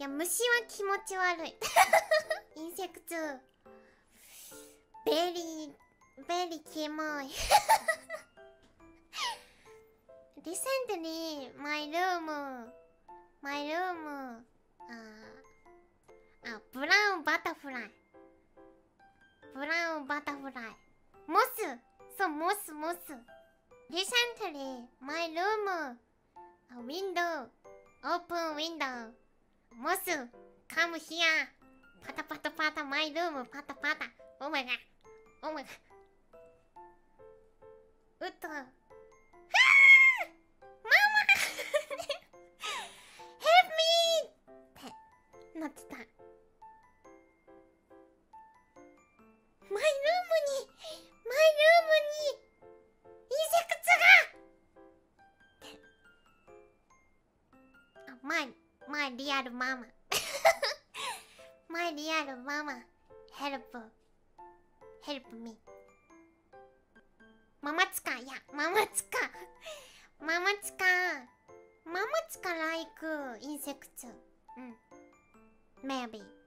や、虫は気持ち悪い。インセクトベリーキモい。Recently my room ブラウンバタフライモス。そう、モス。 Recently my room window open window モス come here パタパタ my room パタ oh my god うっとママhelp me ってなってた。マイルームにインセクトがマイリアルママヘルプミママツカlike インセクト。maybe